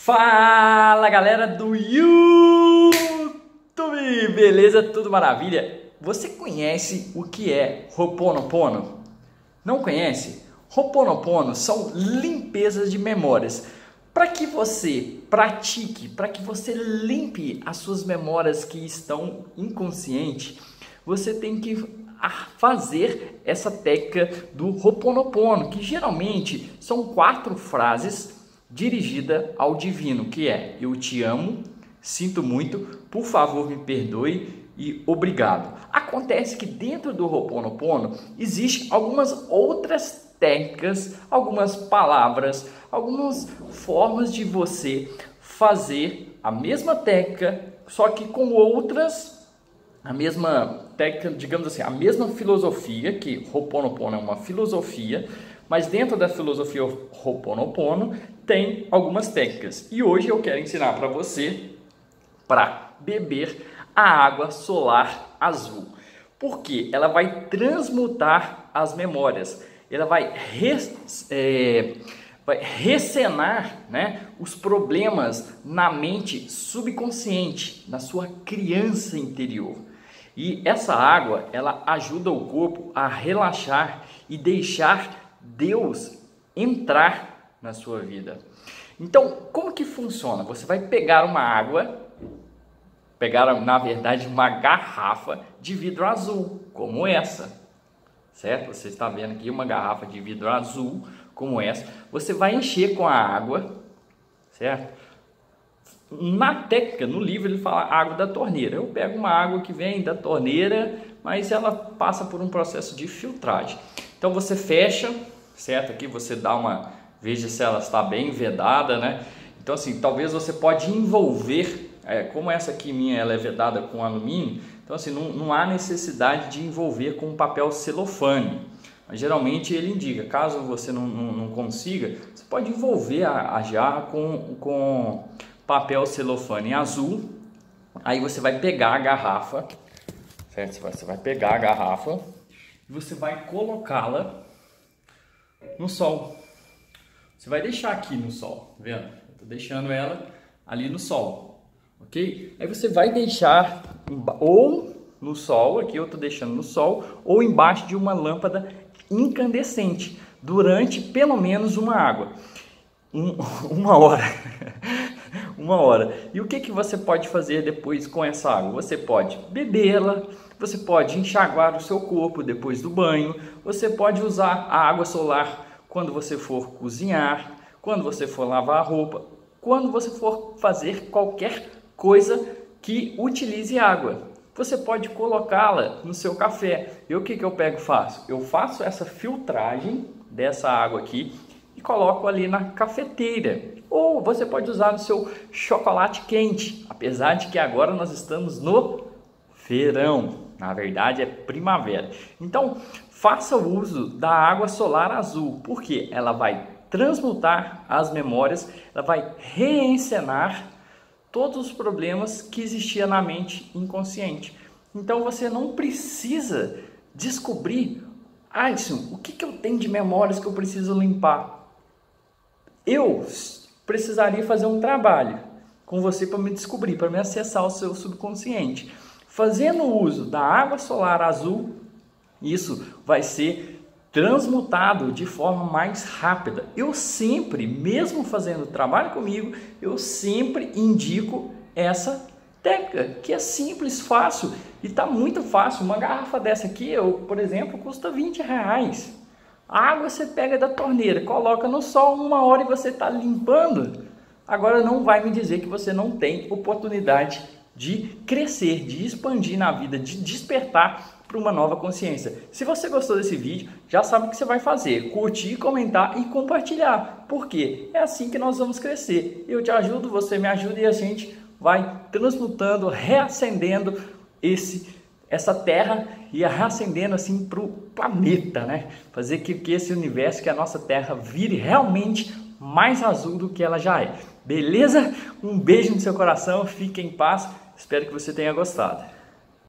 Fala galera do YouTube, beleza? Tudo maravilha? Você conhece o que é Ho'oponopono? Não conhece? Ho'oponopono são limpezas de memórias. Para que você pratique, para que você limpe as suas memórias que estão inconscientes, você tem que fazer essa técnica do Ho'oponopono, que geralmente são 4 frases dirigida ao divino, que é: eu te amo, sinto muito, por favor me perdoe e obrigado. Acontece que dentro do Ho'oponopono existem algumas outras técnicas, algumas palavras, algumas formas de você fazer a mesma técnica, só que com outras, a mesma técnica, digamos assim, a mesma filosofia, que Ho'oponopono é uma filosofia, mas dentro da filosofia Ho'oponopono tem algumas técnicas. E hoje eu quero ensinar para você para beber a água solar azul. Porque ela vai transmutar as memórias. Ela vai recenar, né, os problemas na mente subconsciente, na sua criança interior. E essa água, ela ajuda o corpo a relaxar e deixar Deus entrar na sua vida. Então, como que funciona? Você vai pegar uma água, na verdade, uma garrafa de vidro azul, como essa, certo? Você está vendo aqui uma garrafa de vidro azul, como essa. Você vai encher com a água, certo? Na técnica, no livro, ele fala água da torneira. Eu pego uma água que vem da torneira, mas ela passa por um processo de filtragem. Então, você fecha, certo? Aqui você dá uma... Veja se ela está bem vedada, né? Então, assim, talvez você pode envolver... como essa aqui minha, ela é vedada com alumínio. Então, assim, não há necessidade de envolver com papel celofane. Mas, geralmente, ele indica, caso você não consiga, você pode envolver a jarra com papel celofane azul. Aí você vai pegar a garrafa, certo? Você vai pegar a garrafa e você vai colocá-la no sol. Você vai deixar aqui no sol, tá vendo? Eu tô deixando ela ali no sol, ok? Aí você vai deixar ou no sol, aqui eu tô deixando no sol, ou embaixo de uma lâmpada incandescente durante pelo menos uma hora. Uma hora. E o que você pode fazer depois com essa água? Você pode bebê-la, você pode enxaguar o seu corpo depois do banho, você pode usar a água solar quando você for cozinhar, quando você for lavar a roupa, quando você for fazer qualquer coisa que utilize água. Você pode colocá-la no seu café. E o que eu pego e faço? Eu faço essa filtragem dessa água aqui e coloco ali na cafeteira. Ou você pode usar no seu chocolate quente, apesar de que agora nós estamos no verão. Na verdade é primavera. Então faça o uso da água solar azul, porque ela vai transmutar as memórias, ela vai reencenar todos os problemas que existiam na mente inconsciente. Então você não precisa descobrir, Alisson, o que eu tenho de memórias que eu preciso limpar? Eu precisaria fazer um trabalho com você para me descobrir, para me acessar o seu subconsciente. Fazendo uso da água solar azul, isso vai ser transmutado de forma mais rápida. Eu sempre, mesmo fazendo trabalho comigo, eu sempre indico essa técnica, que é simples, fácil e está muito fácil. Uma garrafa dessa aqui, por exemplo, custa R$20. A água você pega da torneira, coloca no sol 1 hora e você está limpando. Agora não vai me dizer que você não tem oportunidade de crescer, de expandir na vida, de despertar para uma nova consciência. Se você gostou desse vídeo, já sabe o que você vai fazer: curtir, comentar e compartilhar, porque é assim que nós vamos crescer. Eu te ajudo, você me ajuda e a gente vai transmutando, reacendendo essa terra e reacendendo assim para o planeta, né? Fazer que esse universo, que a nossa terra vire realmente mais azul do que ela já é. Beleza? Um beijo no seu coração, fique em paz, espero que você tenha gostado.